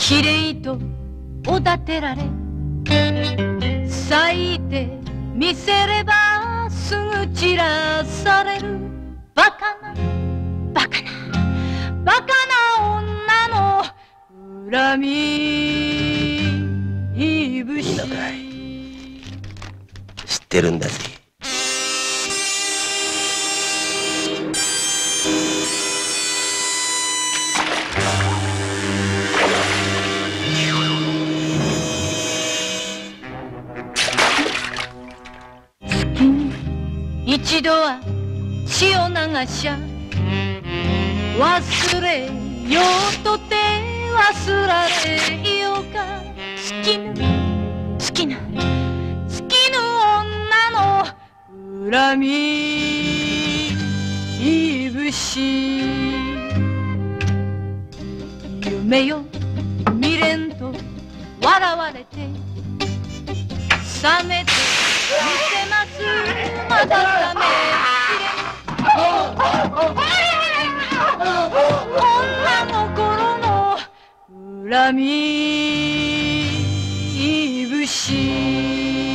きれいとおだてられ咲いてみせればすぐ散らされるバカなバカなバカな女の恨みいぶし。 知ってるんだぜ。 月に一度は血を流しゃ忘れようとて忘られようか。好きぬ好きな好きぬ女の恨みいぶし。夢よ未練と笑われて覚めてみせますまだ覚めきれ女心の恨みいぶし。